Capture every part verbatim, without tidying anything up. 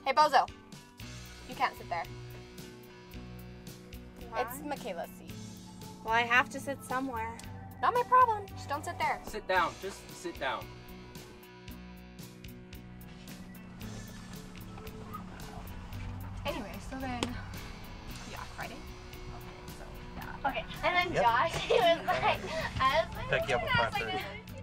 Hey, Bozo. You can't sit there. Why? It's Michaela's seat. Well, I have to sit somewhere. Not my problem. Just don't sit there. Sit down. Just sit down. Anyway, so then, yeah, Friday. Okay, so yeah. Okay, and then Yep. Josh, he was like, I was like, Pick you up at I was five like, thirty.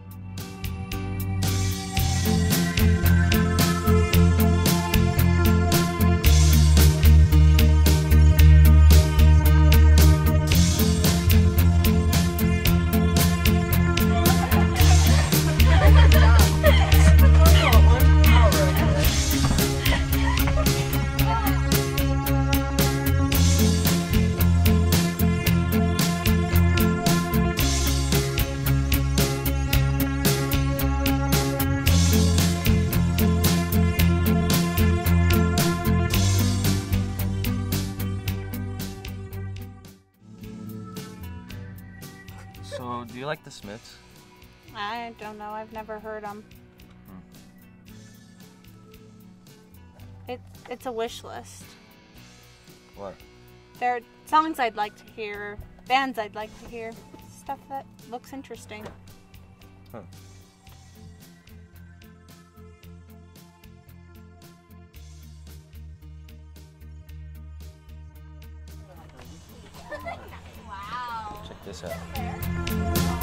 So, do you like the Smiths? I don't know. I've never heard them. It, it's a wish list. What? There are songs I'd like to hear, bands I'd like to hear, stuff that looks interesting. Huh. wow. Check this out.